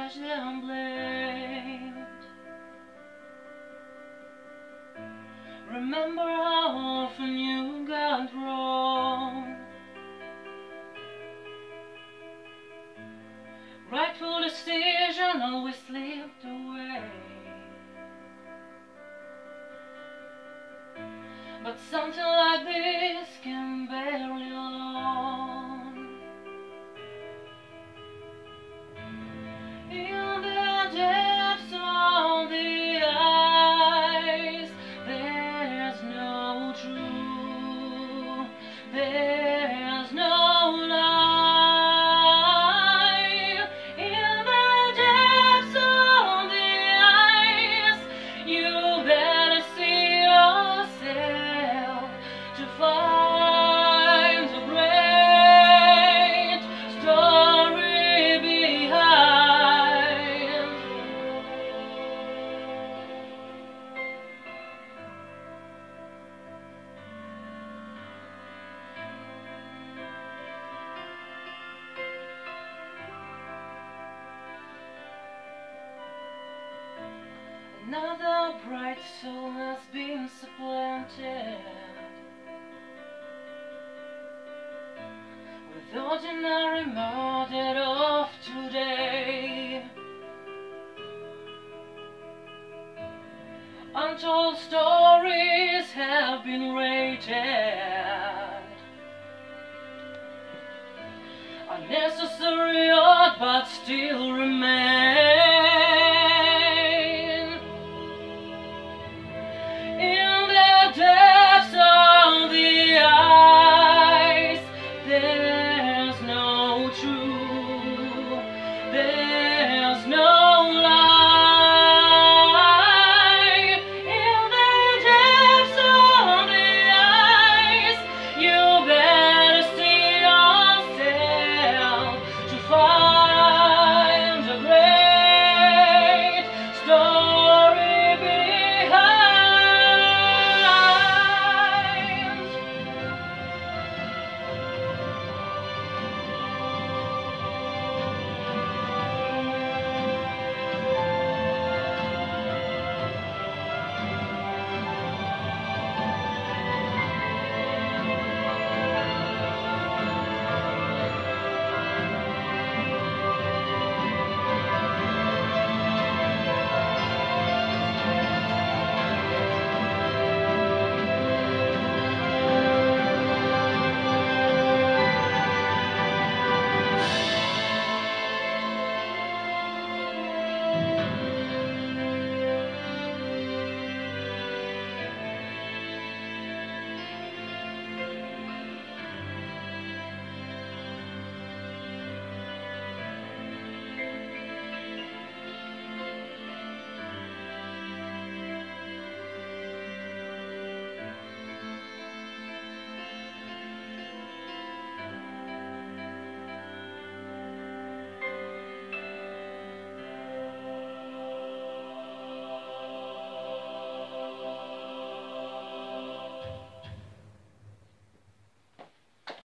judged and blamed. Remember how often you got wrong. Rightful decision always slipped away. But something like this can barely on. In the depths of the eyes, there's no truth, there's no lie. In the depths of the eyes, you better see yourself to find the great story behind. Another bright soul has been supplanted with ordinary murder of today. Untold stories have been rated unnecessary, odd, but still remain. In the depths of the eyes, there's no truth.